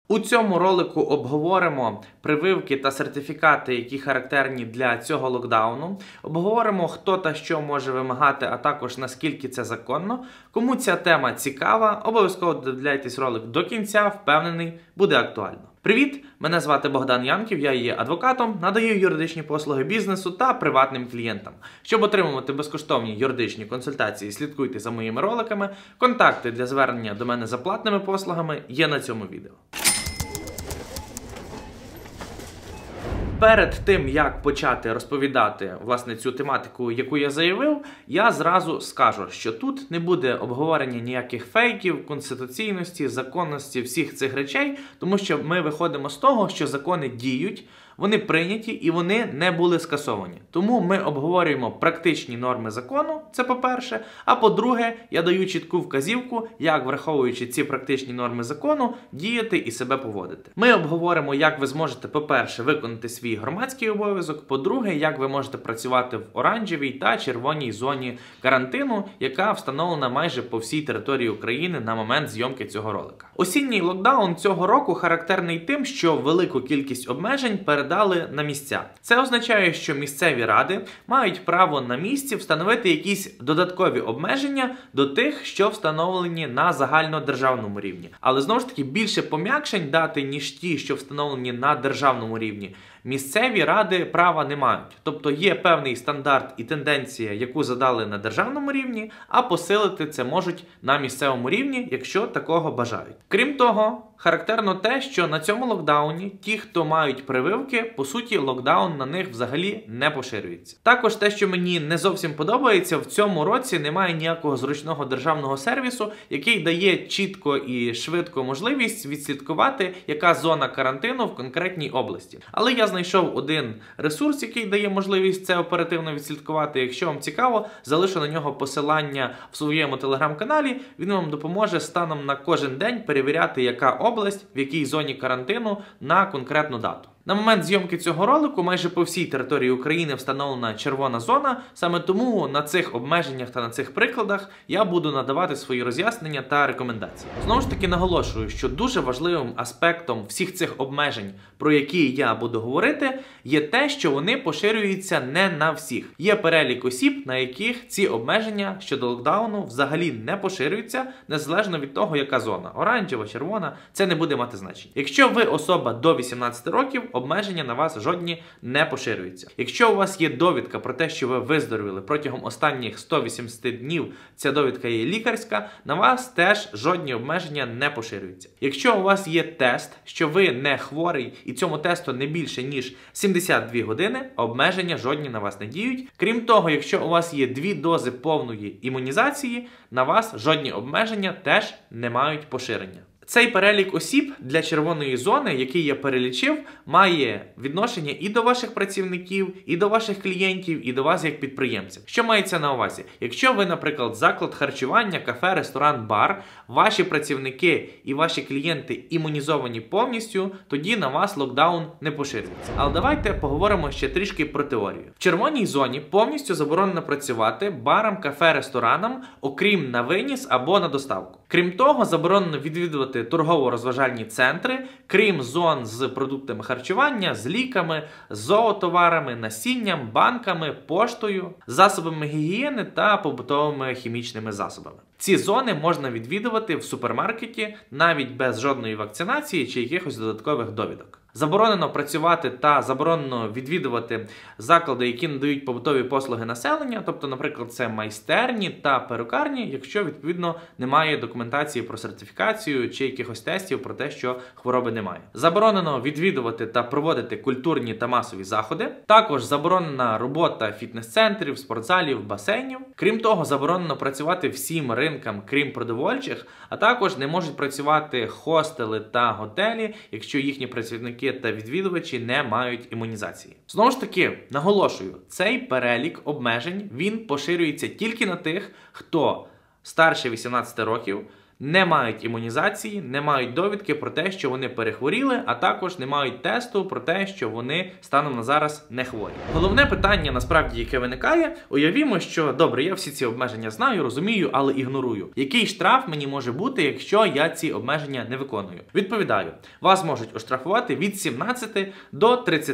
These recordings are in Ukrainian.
У цьому ролику обговоримо прививки та сертифікати, які характерні для цього локдауну. Обговоримо, хто та що може вимагати, а також наскільки це законно. Кому ця тема цікава, обов'язково додивляйтесь ролик до кінця, впевнений, буде актуально. Привіт! Мене звати Богдан Янків, я є адвокатом, надаю юридичні послуги бізнесу та приватним клієнтам. Щоб отримувати безкоштовні юридичні консультації, слідкуйте за моїми роликами. Контакти для звернення до мене за платними послугами є на цьому відео. Перед тим, як почати розповідати, власне, цю тематику, яку я заявив, я зразу скажу, що тут не буде обговорення ніяких фейків, конституційності, законності, всіх цих речей, тому що ми виходимо з того, що закони діють, вони прийняті і вони не були скасовані. Тому ми обговорюємо практичні норми закону, це по-перше, а по-друге, я даю чітку вказівку, як, враховуючи ці практичні норми закону, діяти і себе поводити. Ми обговоримо, як ви зможете, по-перше, виконати свій громадський обов'язок, по-друге, як ви можете працювати в оранжевій та червоній зоні карантину, яка встановлена майже по всій території України на момент зйомки цього ролика. Осінній локдаун цього року характерний тим, що велику кількість обмежень передали на місця. Це означає, що місцеві ради мають право на місці встановити якісь додаткові обмеження до тих, що встановлені на загальнодержавному рівні. Але знову ж таки більше пом'якшень дати, ніж ті, що встановлені на державному рівні, місцеві ради права не мають. Тобто є певний стандарт і тенденція, яку задали на державному рівні, а посилити це можуть на місцевому рівні, якщо такого бажають. Крім того, характерно те, що на цьому локдауні ті, хто мають прививки, по суті, локдаун на них взагалі не поширюється. Також те, що мені не зовсім подобається, в цьому році немає ніякого зручного державного сервісу, який дає чітко і швидко можливість відслідкувати, яка зона карантину в конкретній області. Але я знайшов один ресурс, який дає можливість це оперативно відслідкувати. Якщо вам цікаво, залишу на нього посилання в своєму телеграм-каналі. Він вам допоможе станом на кожен день перевіряти, яка область, в якій зоні карантину на конкретну дату. На момент зйомки цього ролику майже по всій території України встановлена червона зона, саме тому на цих обмеженнях та на цих прикладах я буду надавати свої роз'яснення та рекомендації. Знову ж таки наголошую, що дуже важливим аспектом всіх цих обмежень, про які я буду говорити, є те, що вони поширюються не на всіх. Є перелік осіб, на яких ці обмеження щодо локдауну взагалі не поширюються, незалежно від того, яка зона. Оранжева, червона, це не буде мати значення. Якщо ви особа до 18 років, обмеження на вас жодні не поширюються. Якщо у вас є довідка про те, що ви виздоровіли протягом останніх 180 днів, ця довідка є лікарська, на вас теж жодні обмеження не поширюються. Якщо у вас є тест, що ви не хворий і цьому тесту не більше, ніж 72 години, обмеження жодні на вас не діють. Крім того, якщо у вас є 2 дози повної імунізації, на вас жодні обмеження теж не мають поширення. Цей перелік осіб для червоної зони, який я перелічив, має відношення і до ваших працівників, і до ваших клієнтів, і до вас як підприємців. Що мається на увазі? Якщо ви, наприклад, заклад харчування, кафе, ресторан, бар, ваші працівники і ваші клієнти імунізовані повністю, тоді на вас локдаун не поширюється. Але давайте поговоримо ще трішки про теорію. В червоній зоні повністю заборонено працювати барам, кафе, ресторанам, окрім на виніс або на доставку. Крім того, заборонено відвідувати торгово-розважальні центри, крім зон з продуктами харчування, з ліками, з зоотоварами, насінням, банками, поштою, засобами гігієни та побутовими хімічними засобами. Ці зони можна відвідувати в супермаркеті навіть без жодної вакцинації чи якихось додаткових довідок. Заборонено працювати та заборонено відвідувати заклади, які надають побутові послуги населення, тобто, наприклад, це майстерні та перукарні, якщо, відповідно, немає документації про сертифікацію чи якихось тестів про те, що хвороби немає. Заборонено відвідувати та проводити культурні та масові заходи. Також заборонена робота фітнес-центрів, спортзалів, басейнів. Крім того, заборонено працювати всім ринкам, крім продовольчих, а також не можуть працювати хостели та готелі, якщо їхні працівники та відвідувачі не мають імунізації. Знову ж таки, наголошую, цей перелік обмежень, він поширюється тільки на тих, хто старше 18 років, не мають імунізації, не мають довідки про те, що вони перехворіли, а також не мають тесту про те, що вони станом на зараз не хворі. Головне питання, насправді, яке виникає, уявімо, що, добре, я всі ці обмеження знаю, розумію, але ігнорую. Який штраф мені може бути, якщо я ці обмеження не виконую? Відповідаю, вас можуть оштрафувати від 17 до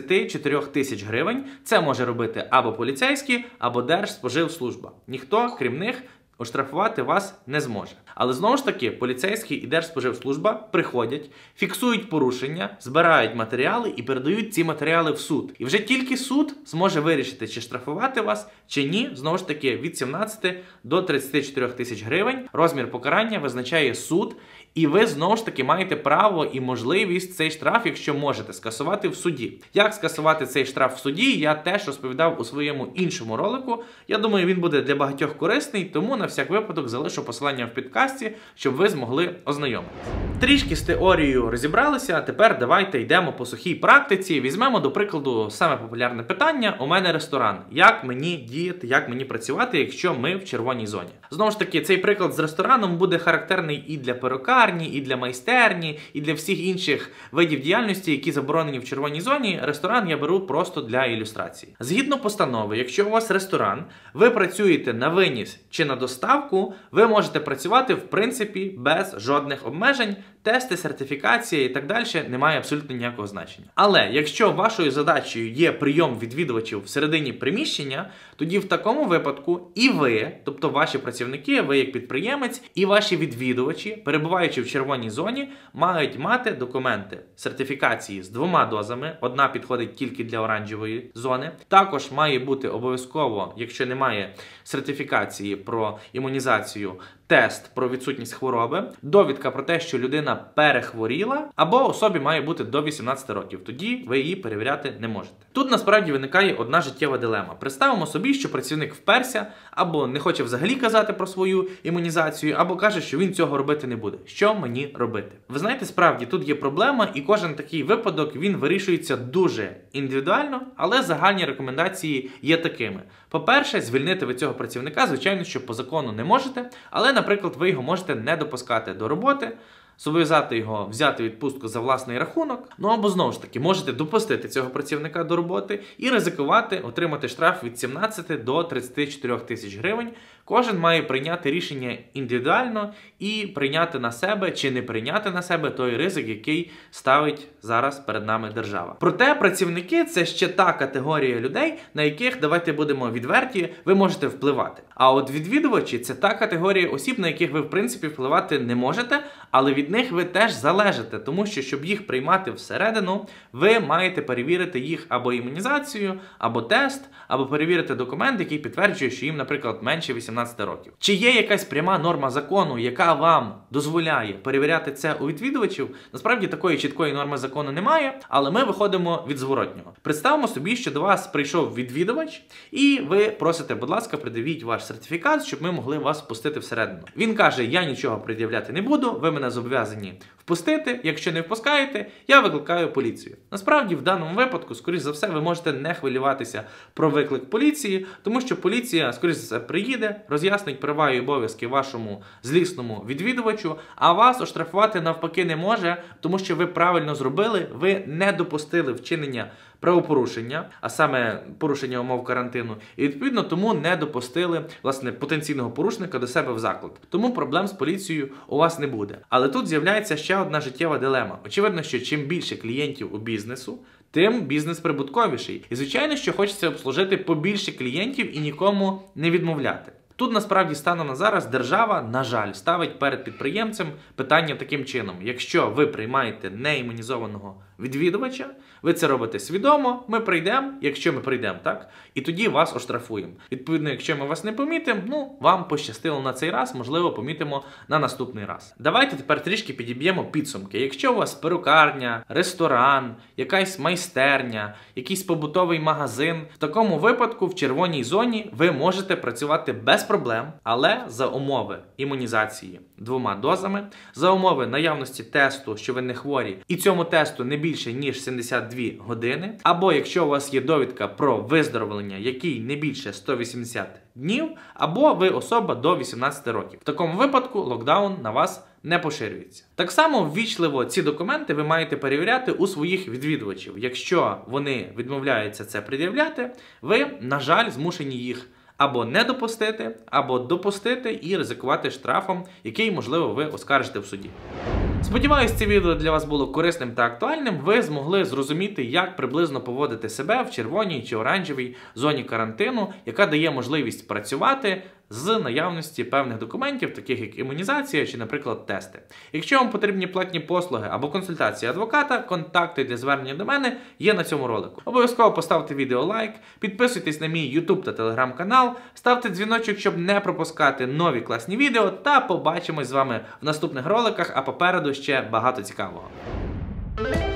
34 тисяч гривень. Це може робити або поліцейські, або Держспоживслужба. Ніхто, крім них, оштрафувати вас не зможе. Але знову ж таки, поліцейські і Держспоживслужба приходять, фіксують порушення, збирають матеріали і передають ці матеріали в суд. І вже тільки суд зможе вирішити, чи штрафувати вас, чи ні. Знову ж таки, від 17 до 34 тисяч гривень. Розмір покарання визначає суд. І ви, знову ж таки, маєте право і можливість цей штраф, якщо можете, скасувати в суді. Як скасувати цей штраф в суді, я теж розповідав у своєму іншому ролику. Я думаю, він буде для багатьох корисний, тому на всяк випадок залишу посилання в підкасті, щоб ви змогли ознайомитися. Трішки з теорією розібралися, а тепер давайте йдемо по сухій практиці. Візьмемо, до прикладу, саме популярне питання. У мене ресторан. Як мені діяти, як мені працювати, якщо ми в червоній зоні? Знову ж таки, цей приклад з рестораном буде характерний і для перукарні, і для майстерні, і для всіх інших видів діяльності, які заборонені в червоній зоні. Ресторан я беру просто для ілюстрації. Згідно постанови, якщо у вас ресторан, ви працюєте на виніс чи на доставку, ви можете працювати, в принципі, без жодних обмежень. Тести, сертифікація і так далі не має абсолютно ніякого значення. Але якщо вашою задачею є прийом відвідувачів всередині приміщення, тоді в такому випадку і ви, тобто ваші працівники, ви як підприємець, і ваші відвідувачі, перебуваючи в червоній зоні, мають мати документи сертифікації з 2 дозами. Одна підходить тільки для оранжевої зони. Також має бути обов'язково, якщо немає сертифікації про імунізацію, тест про відсутність хвороби, довідка про те, що людина перехворіла, або особі має бути до 18 років. Тоді ви її перевіряти не можете. Тут насправді виникає одна життєва дилема. Представимо собі, що працівник вперся, або не хоче взагалі казати про свою імунізацію, або каже, що він цього робити не буде. Що мені робити? Ви знаєте, справді, тут є проблема, і кожен такий випадок, він вирішується дуже індивідуально, але загальні рекомендації є такими. По-перше, звільнити ви цього працівника, звичайно, що по закону не можете, але, наприклад, ви його можете не допускати до роботи, зобов'язати його взяти відпустку за власний рахунок, ну або знову ж таки можете допустити цього працівника до роботи і ризикувати отримати штраф від 17 до 34 тисяч гривень. Кожен має прийняти рішення індивідуально і прийняти на себе чи не прийняти на себе той ризик, який ставить зараз перед нами держава. Проте працівники – це ще та категорія людей, на яких, давайте будемо відверті, ви можете впливати. А от відвідувачі – це та категорія осіб, на яких ви, в принципі, впливати не можете, але від них ви теж залежите, тому що, щоб їх приймати всередину, ви маєте перевірити їх або імунізацію, або тест, або перевірити документ, який підтверджує, що їм, наприклад, менше 18 років. Чи є якась пряма норма закону, яка вам дозволяє перевіряти це у відвідувачів? Насправді такої чіткої норми закону немає, але ми виходимо від зворотнього. Представимо собі, що до вас прийшов відвідувач, і ви просите, будь ласка, придивіть ваш сертифікат, щоб ми могли вас впустити всередину. Він каже, я нічого пред'являти не буду, ви мене зобов'язані впустити, якщо не впускаєте, я викликаю поліцію. Насправді, в даному випадку, скоріш за все, ви можете не хвилюватися про виклик поліції, тому що поліція, скоріш за все, приїде, роз'яснить права і обов'язки вашому злісному відвідувачу, а вас оштрафувати навпаки не може, тому що ви правильно зробили, ви не допустили вчинення правопорушення, а саме порушення умов карантину, і відповідно тому не допустили, власне, потенційного порушника до себе в заклад. Тому проблем з поліцією у вас не буде. Але тут з'являється ще одна життєва дилема. Очевидно, що чим більше клієнтів у бізнесу, тим бізнес прибутковіший. І звичайно, що хочеться обслужити побільше клієнтів і нікому не відмовляти. Тут, насправді, станом на зараз держава, на жаль, ставить перед підприємцем питання таким чином. Якщо ви приймаєте неімунізованого відвідувача, ви це робите свідомо, ми прийдемо, якщо ми прийдемо, так? І тоді вас оштрафуємо. Відповідно, якщо ми вас не помітимо, вам пощастило на цей раз, можливо, помітимо на наступний раз. Давайте тепер трішки підіб'ємо підсумки. Якщо у вас перукарня, ресторан, якась майстерня, якийсь побутовий магазин, в такому випадку в червоній зоні ви можете працювати без проблем, але за умови імунізації 2 дозами, за умови наявності тесту, що ви не хворі, і цьому тесту не більше, ніж 72 години, або якщо у вас є довідка про виздоровлення, який не більше 180 днів, або ви особа до 18 років. В такому випадку локдаун на вас не поширюється. Так само ввічливо ці документи ви маєте перевіряти у своїх відвідувачів. Якщо вони відмовляються це пред'являти, ви, на жаль, змушені їх або не допустити, або допустити і ризикувати штрафом, який, можливо, ви оскаржите в суді. Сподіваюсь, це відео для вас було корисним та актуальним. Ви змогли зрозуміти, як приблизно поводити себе в червоній чи оранжевій зоні карантину, яка дає можливість працювати з наявності певних документів, таких як імунізація чи, наприклад, тести. Якщо вам потрібні платні послуги або консультації адвоката, контакти для звернення до мене є на цьому ролику. Обов'язково поставте відео лайк, підписуйтесь на мій YouTube та Telegram канал, ставте дзвіночок, щоб не пропускати нові класні відео, та побачимось з вами в наступних роликах, а попереду ще багато цікавого.